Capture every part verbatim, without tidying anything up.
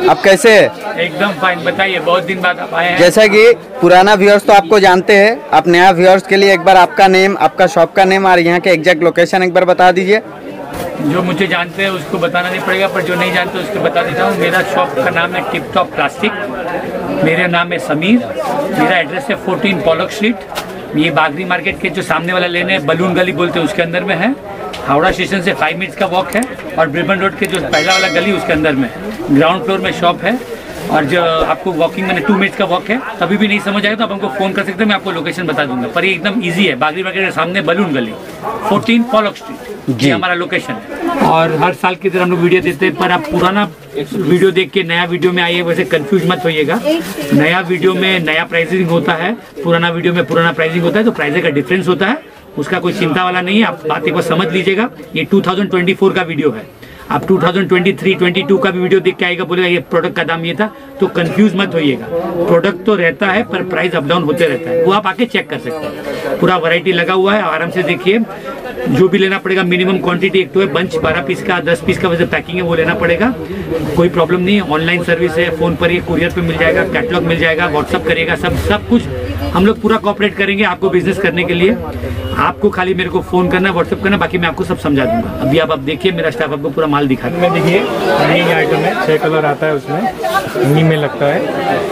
आप कैसे हैं? एकदम फाइन। बताइए, बहुत दिन बाद आप आए हैं। जैसा कि पुराना व्यूअर्स तो आपको जानते हैं, आप नया व्यूअर्स के लिए एक बार आपका नेम, आपका शॉप का नेम और यहाँ के एग्जैक्ट लोकेशन एक बार बता दीजिए। जो मुझे जानते हैं उसको बताना नहीं पड़ेगा, पर जो नहीं जानते उसको बता देता हूँ। मेरा शॉप का नाम है टिप टॉप प्लास्टिक। मेरा नाम है समीर। मेरा एड्रेस है फोर्टीन पॉलक स्ट्रीट। ये बागरी मार्केट के जो सामने वाला लेन है, बलून गली बोलते हैं, उसके अंदर में है। हावड़ा स्टेशन से फाइव मिनट्स का वॉक है। और ब्रिबन रोड के जो पहला वाला गली उसके अंदर में ग्राउंड फ्लोर में शॉप है। और जो आपको वॉकिंग में टू मिनट्स का वॉक है। कभी भी नहीं समझ आएगा तो आप हमको फ़ोन कर सकते हैं, मैं आपको लोकेशन बता दूंगा। पर ये एकदम इजी है, बागरी मार्केट के सामने बलून गली, फोर्टीन पॉलक स्ट्रीट, ये हमारा लोकेशन है। और हर साल की तरह हम लोग वीडियो देते हैं, पर आप पुराना वीडियो देख के नया वीडियो में आइए, वैसे कंफ्यूज मत होइएगा। नया वीडियो में नया प्राइसिंग होता है, पुराना वीडियो में पुराना प्राइसिंग होता है, तो प्राइस का डिफरेंस होता है, उसका कोई चिंता वाला नहीं है। आप बात एक बार समझ लीजिएगा। ये टू थाउजेंड ट्वेंटी फोर का वीडियो है। आप two thousand twenty three, twenty two का भी वीडियो देख के आएगा, बोलेगा ये प्रोडक्ट का दाम ये था, तो कंफ्यूज मत होइएगा। प्रोडक्ट तो रहता है पर प्राइस अप डाउन होते रहता है, वो आप आके चेक कर सकते हैं। पूरा वैरायटी लगा हुआ है, आराम से देखिए। जो भी लेना पड़ेगा मिनिमम क्वांटिटी, एक तो है बंच बारह पीस का, दस पीस का वैसे पैकिंग है, वो लेना पड़ेगा। कोई प्रॉब्लम नहीं है। ऑनलाइन सर्विस है, फोन पर ही कुरियर पे मिल जाएगा, कैटलॉग मिल जाएगा, व्हाट्सअप करिएगा, सब सब कुछ हम लोग पूरा कोऑपरेट करेंगे आपको बिजनेस करने के लिए। आपको खाली मेरे को फोन करना, व्हाट्सअप करना, बाकी मैं आपको सब समझा दूंगा। अभी आप आप देखिए, मेरा स्टाफ आपको पूरा माल दिखा में देखिए। ये आइटम है, छह कलर आता है उसमें, नी में लगता है।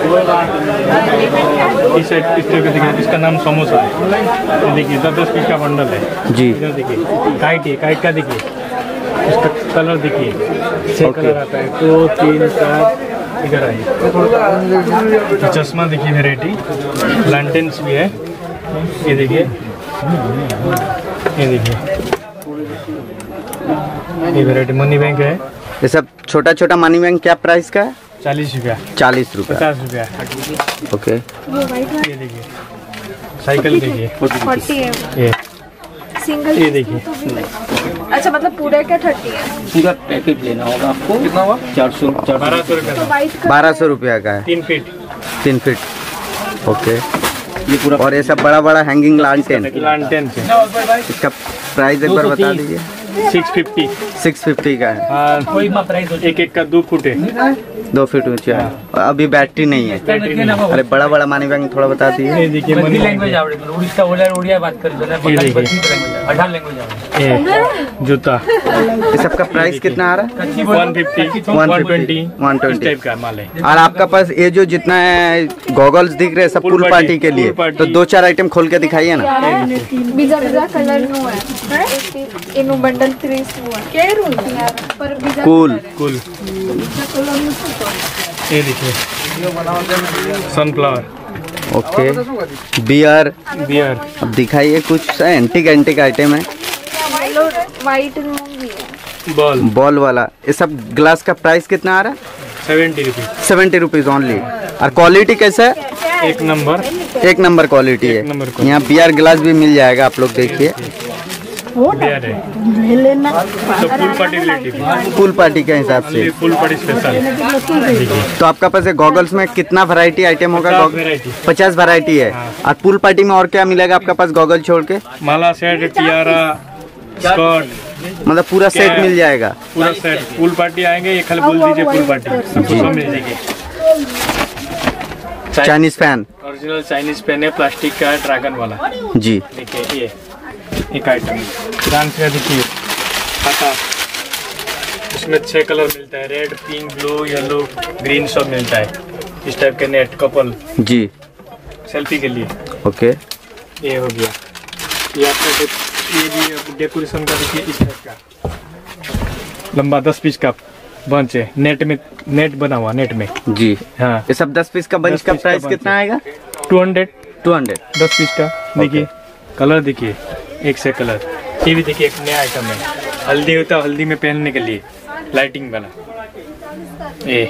इस इस तरह का देखिए, इसका नाम समोसा है। देखिए दस दस पीस का बंडल है जी। देखिए काइट है, काइट का देखिए, इसका कलर देखिए, छह कलर आता है, दो तीन चार। इधर आइए, चश्मा देखिए, वेराइटी लैंटेन्स भी है। ये देखिए, ये देखिए, ये वेराइटी मनी बैंक है। ये सब छोटा छोटा मनी बैंक क्या प्राइस का है? चालीस रुपया। चालीस रुपया, पचास रुपया। ओके। ये देखिए, साइकिल देखिए, ये सिंगल, ये देखिए। अच्छा मतलब पूरा क्या थर्टी है? पूरा पैकेट लेना होगा आपको। कितना हुआ? चार सौ बारह सौ रुपया। बारह सौ रुपया का है, तीन फीट तीन फीट, ओके। ये पूरा। और ये सब बड़ा बड़ा हैंगिंग लालटेन, लालटेन से इसका प्राइस एक बार बता दीजिए। सिक्स फिफ्टी सिक्स फिफ्टी का है। हाँ, एक एक का दो फुट है, दो फीट ऊंचा है। और अभी बैटरी नहीं है। अरे बड़ा बड़ा मनी बैंक थोड़ा बता दीजिए। ये देखिए, मनी लैंग्वेज आवड़े, उड़ीसा बोला उड़िया बात कर, अठारह लैंग्वेज आवड़े। ये जूता, ये सबका प्राइस कितना आ रहा है? One fifty, one twenty, one twenty type का माल है। और आपका पास ये जो जितना है गॉगल्स दिख रहे हैं सब पूल पार्टी के लिए, तो दो चार आइटम खोल के दिखाइए ना। बीजा बीजा कलर नो है, इनो बंडल थ्री के रूल पर बीजा कूल कूल। ये देखिए, सनफ्लावर, ओके। Beer, beer. अब दिखाइए कुछ एंटिक एंटिक आइटम है। वाइट भी है, बॉल, बॉल वाला। ये सब ग्लास का प्राइस कितना आ रहा है? Seventy rupees. Seventy rupees only. और क्वालिटी कैसा है? एक नंबर, एक नंबर क्वालिटी है। यहाँ बियर ग्लास भी मिल जाएगा, आप लोग देखिए। बियर है, तो full party relative, full party के हिसाब से फुल पार्टी स्पेशल। तो आपका पास गॉगल्स में कितना वैरायटी आइटम होगा? पचास वैरायटी है। और फुल पार्टी में और क्या मिलेगा आपका पास गॉगल छोड़ के? माला सेट, टियारा, स्कर्ट, मतलब पूरा सेट मिल जाएगा। पूरा सेट। फुल पार्टी आएंगे, ये खाली बोल दीजिए फुल पार्टी, सबको सब मिल जाएगी। Chinese fan, original Chinese pen है, प्लास्टिक का है, ड्रैगन वाला जी। देखिए, ये एक आइटम डांस का देखिए, खाता। इसमें छह कलर मिलता है, red, pink, blue, yellow, green, सब मिलता है। इस टाइप के नेट कपल जी, सेल्फी के लिए, ओके। ये हो गया। ये आपका ये भी डेकोरेशन का देखिए, इस टाइप का लंबा दस पीस का बंच है, नेट में, नेट बना हुआ नेट में जी। हाँ, ये सब दस पीस का बंच का प्राइस कितना आएगा? टू हंड्रेड टू हंड्रेड दस पीस का। देखिए कलर देखिए, एक से कलर। ये भी देखिए, एक नया आइटम है, हल्दी होता है, हल्दी में पहनने के लिए, लाइटिंग वाला। ये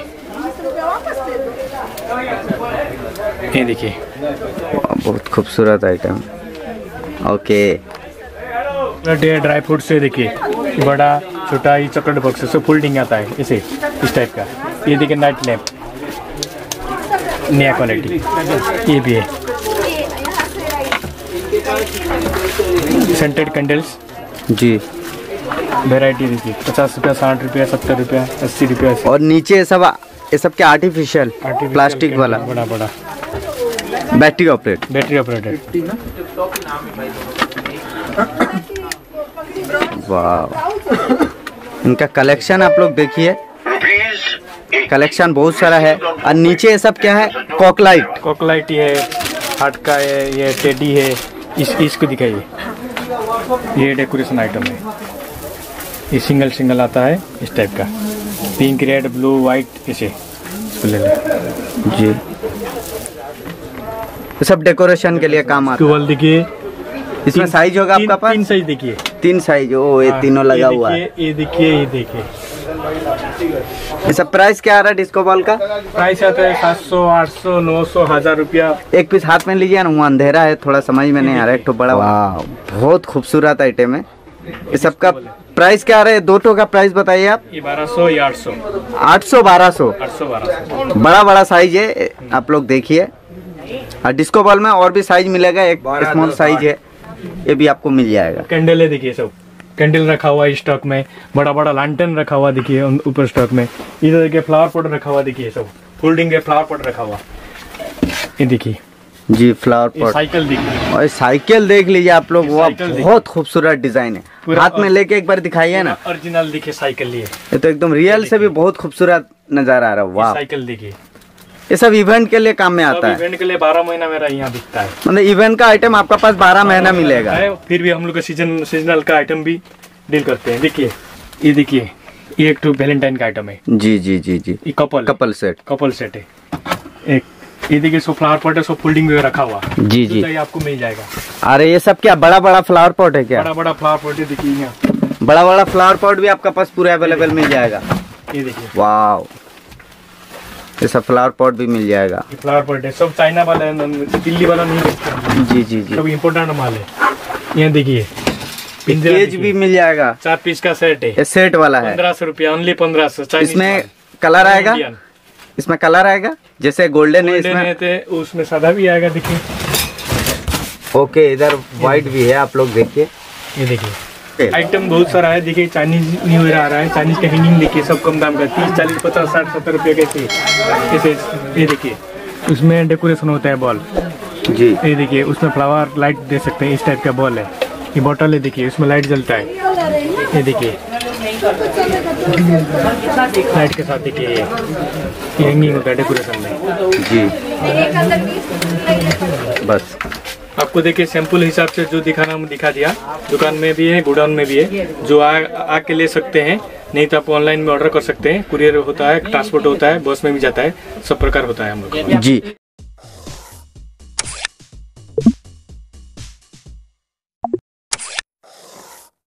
ये देखिए, बहुत खूबसूरत आइटम, ओके। ड्राई फ्रूट से देखिए, बड़ा छोटा ये चॉकलेट बॉक्स है, फोल्डिंग आता है इसे, इस टाइप का। ये देखिए, नाइट लैम्प, नया क्वालिटी। ये भी है, सेंटेड कैंडल्स जी। वेराइटी देखिए, पचास रुपया, साठ रुपया, सत्तर रुपया, अस्सी रुपया। और नीचे सब ये सब क्या आर्टिफिशियल प्लास्टिक वाला बड़ा बड़ा बैटरी ऑपरेट बैटरी ऑपरेटेड। वाह, इनका कलेक्शन आप लोग देखिए, कलेक्शन बहुत सारा है। और नीचे ये सब क्या है? कॉकलाइट। कॉकलाइट है, हार्ट का है, ये टेडी है। इस इसको दिखाइए, ये डेकोरेशन आइटम है। ये सिंगल सिंगल आता है इस टाइप का, पिंक रेड ब्लू वाइट, इसे इसको ले लें जी। ये सब डेकोरेशन के लिए काम आता है। केवल देखिए, इसमें साइज होगा आपका पास? तीन साइज देखिए, तीन साइज। ओ ये तीनों लगा हुआ है। ये देखिए, ये देखिए। ये सब प्राइस क्या आ रहा है डिस्को बॉल का? प्राइस आता है सात सौ, आठ सौ, नौ सौ, हजार रुपया। एक पीस हाथ में लीजिए ना, वो अंधेरा है थोड़ा समझ में नहीं आ रहा है। एक तो बड़ा, वाह बहुत खूबसूरत आइटम है। ये सब का प्राइस क्या आ रहा है? दो टो का प्राइस बताइए आप। ये बारह सौ या आठ सौ? आठ सौ बारह सौ। आठ सौ बारह सौ। बड़ा बड़ा साइज है, आप लोग देखिए। और डिस्को बॉल में और भी साइज मिलेगा, एक स्मॉल साइज है, ये भी आपको मिल जाएगा। कैंडल है देखिए, सब कैंडल रखा हुआ है स्टॉक में। बड़ा बड़ा लैंटर्न रखा हुआ देखिए ऊपर स्टॉक में। इधर देखिए फ्लावर पॉट रखा हुआ देखिए, सब फोल्डिंग के फ्लावर पॉट रखा हुआ। ये देखिए जी, फ्लावर पॉट। साइकिल देखिए, और साइकिल देख लीजिए आप लोग, वो बहुत खूबसूरत डिजाइन है। हाथ में लेके एक बार दिखाइए ना। ओरिजिनल देखिए साइकिल लिए, ये तो एकदम रियल से भी बहुत खूबसूरत नजर आ रहा है। वाह, साइकिल देखिए। ये सब इवेंट के लिए काम में आता है। इवेंट के लिए बारह महीना मेरा यहाँ बिकता है। मतलब इवेंट का आइटम आपका पास बारह महीना मिलेगा। है, फिर भी हम लोग का सीजन सीजनल का आइटम भी डील करते हैं। देखिए, ये देखिए, ये एक तो वैलेंटाइन का आइटम है। जी जी जी जी। ये couple couple set. Couple set है। एक ये देखिए, सो फ्लावर पॉट है, सो फोल्डिंग में रखा हुआ। जी जी, तो आपको मिल जाएगा। अरे ये सब क्या बड़ा बड़ा फ्लावर पॉट है क्या? बड़ा बड़ा फ्लावर पॉट है देखिए, यहाँ बड़ा बड़ा फ्लावर पॉट भी आपका पास पूरा अवेलेबल मिल जाएगा। ये देखिए, वाह, ये सब फ्लावर पॉट भी मिल जाएगा। ये फ्लावर पॉट है, सब चाइना वाला है, दिल्ली वाला नहीं बेचते। जी जी जी, सब इम्पोर्टेंट माल है। यहाँ देखिए, केज भी मिल जाएगा। चार पीस का सेट है, ये सेट वाला है। पंद्रह सौ रुपया, ओनली पंद्रह सौ। इसमें कलर आएगा? इसमें कलर आएगा, जैसे गोल्डन है इसमें, थे, उसमें सादा भी आएगा देखिए। ओके, इधर व्हाइट भी है, आप लोग देखिए। ये देखिए, आइटम बहुत सारा है। देखिए, चाइनीज न्यू ईयर आ रहा है, चाइनीज का हैंगिंग देखिए, सब कम दाम का, तीस चालीस पचास साठ सत्तर रुपये कैसे कैसे। ये देखिए, उसमें डेकोरेशन होता है बॉल जी। ये देखिए, उसमें फ्लावर लाइट दे सकते हैं, इस टाइप का बॉल है। ये बॉटल है देखिए, उसमें लाइट जलता है। ये देखिए, लाइट के साथ देखिए, ये हैंगिंग होता है डेकोरेशन में जी। बस आपको देखिए, सैंपल हिसाब से जो दिखाना हम दिखा दिया। दुकान में भी है, गोडाउन में भी है, जो आ आके ले सकते हैं। नहीं तो आप ऑनलाइन में ऑर्डर कर सकते हैं। कुरियर होता है, ट्रांसपोर्ट होता है, बस में भी जाता है, सब प्रकार होता है हम लोग जी।